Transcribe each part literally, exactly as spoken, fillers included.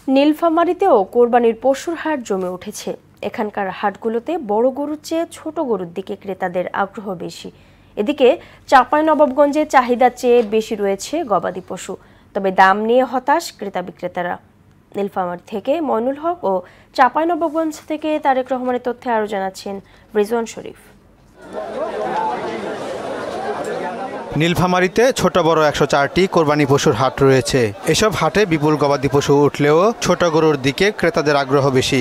নীলফামারীতেও কোরবানির পশুর হাট জমে উঠেছে। এখানকার হাটগুলোতে বড় গরুর চেয়ে ছোট গরুর দিকে ক্রেতাদের আগ্রহ বেশি। এদিকে চাঁপাইনবাবগঞ্জে চাহিদার চেয়ে বেশি রয়েছে গবাদি পশু, তবে দাম নিয়ে হতাশ ক্রেতা বিক্রেতারা। নীলফামারী থেকে মইনুল হক ও চাঁপাইনবাবগঞ্জ থেকে তারেক রহমানের তথ্যে আরও জানাচ্ছেন রিজওয়ান শরীফ। নীলফামারীতে ছোট বড় একশো চারটি কোরবানি পশুর হাট রয়েছে। এসব হাটে বিপুল গবাদি পশু উঠলেও ছোট গরুর দিকে ক্রেতাদের আগ্রহ বেশি।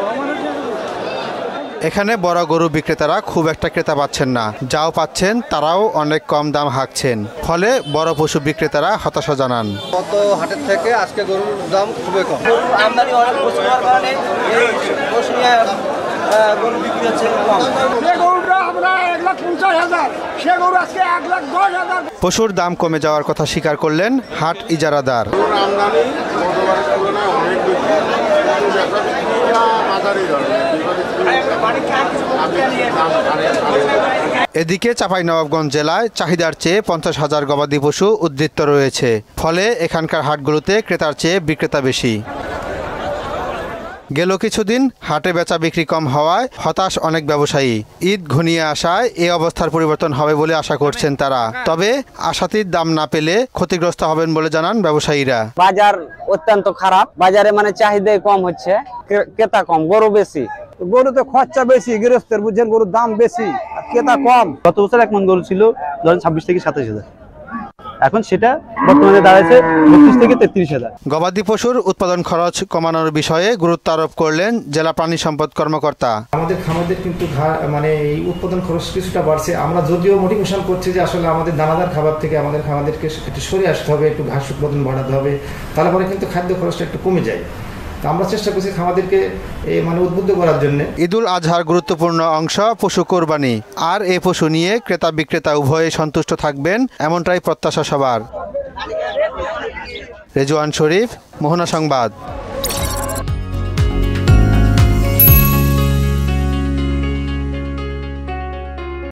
এখানে বড় গরু বিক্রেতারা খুব একটা ক্রেতা পাচ্ছেন না, যাও পাচ্ছেন তারাও অনেক কম দাম হাঁকছেন, ফলে বড় পশু বিক্রেতারা হতাশা জানান। গত হাটের থেকে আজকে গরুর দাম খুবই কম। আমদানি অনেক প্রচুর হওয়ার কারণে এই পশু নিয়ে গরু বিক্রি হচ্ছে কম। পশুর দাম কমে যাওয়ার কথা স্বীকার করলেন হাট ইজারাদার। এদিকে চাঁপাইনবাবগঞ্জ জেলায় চাহিদার চেয়ে পঞ্চাশ হাজার গবাদি পশু উদ্ধৃত রয়েছে, ফলে এখানকার হাটগুলোতে ক্রেতার চেয়ে বিক্রেতা বেশি। গেল কিছুদিন হাটে বেচা বিক্রি কম হওয়ায় হতাশ অনেক ব্যবসায়ী। ঈদ ঘনিয়ে আসায় এ অবস্থার পরিবর্তন হবে বলে আশা করছেন তারা, তবে আশাতীত দাম না পেলে ক্ষতিগ্রস্ত হবেন বলে জানান ব্যবসায়ীরা। বাজার অত্যন্ত খারাপ, বাজারে মানে চাহিদা কম হচ্ছে, ক্রেতা কম, গরু বেশি। গরুতে খরচা বেশি, গৃহস্থের বুঝছেন, গরুর দাম বেশি, ক্রেতা কম। গত বছর এক মন গরু ছিল ধরেন ছাব্বিশ থেকে সাতাশ হাজার, এখন সেটা বর্তমানে দাঁড়াচ্ছে বত্রিশ থেকে তেত্রিশ হাজার। গবাদি পশুর উৎপাদন খরচ কমানোর বিষয়ে গুরুত্ব আরোপ করলেন জেলা প্রাণী সম্পদ কর্মকর্তা। আমাদের খামারদের কিন্তু মানে এই উৎপাদন খরচ কিছুটা বাড়ছে। আমরা যদিও মোটিভেশন করছি যে আসলে আমাদের দানাদার খাবার থেকে আমাদের খামারদেরকে একটু সরে আসতে হবে, একটু ঘাস উৎপাদন বাড়াতে হবে, তাহলে পরে কিন্তু খাদ্য খরচটা একটু কমে যায়। আমরা চেষ্টা করছি খামারদেরকে মানে উদ্বুদ্ধ করার জন্য। ঈদুল আজহার গুরুত্বপূর্ণ অংশ পশু কোরবানি, আর এই পশু নিয়ে ক্রেতা বিক্রেতা উভয়ে সন্তুষ্ট থাকবেন এমনটাই প্রত্যাশা সবার। রিজওয়ান শরীফ, মোহনা সংবাদ।